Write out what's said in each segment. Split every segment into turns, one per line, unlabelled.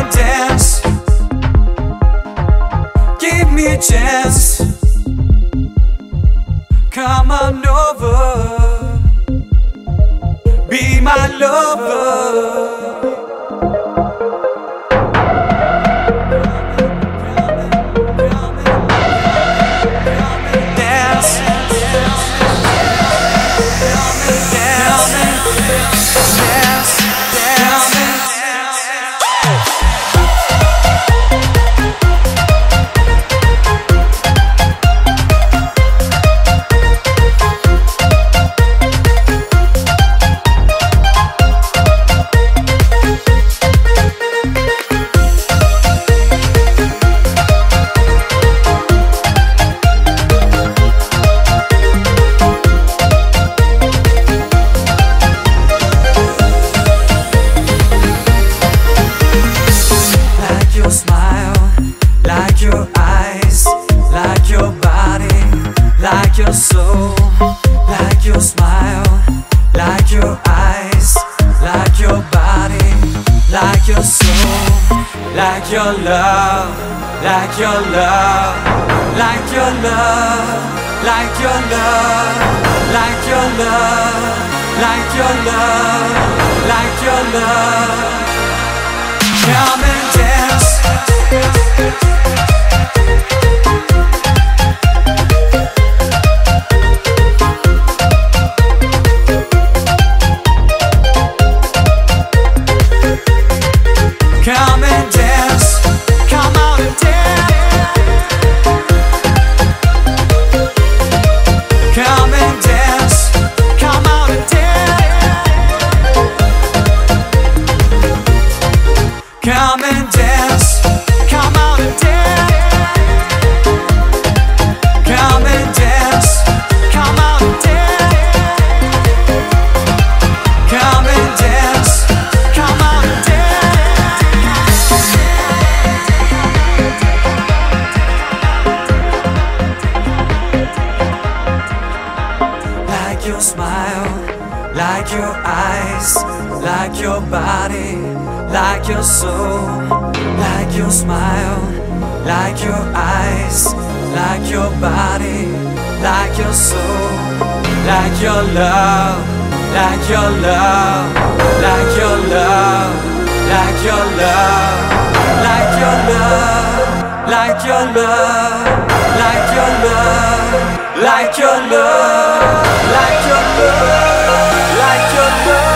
and dance. Give me a chance. Come on over. Be my lover. Like your eyes, like your body, like your soul, like your smile, like your eyes, like your body, like your soul, like your love, like your love, like your love, like your love, like your love, like your love, like your love. Come and dance. Come and dance, come out and dance. Come and dance, come out and dance. Come and dance, come out and dance. Come and dance, come out and dance. Come and dance, come out and dance. Like your smile, like your eyes, like your body, like your soul, like your smile, like your eyes, like your body, like your soul, like your love, like your love, like your love, like your love, like your love, like your love, like your love, like your love, like your love, like your love.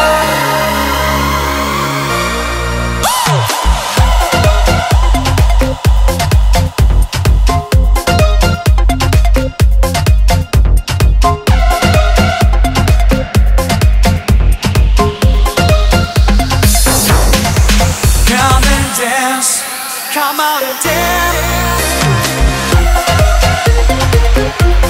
Come and dance, come out and dance.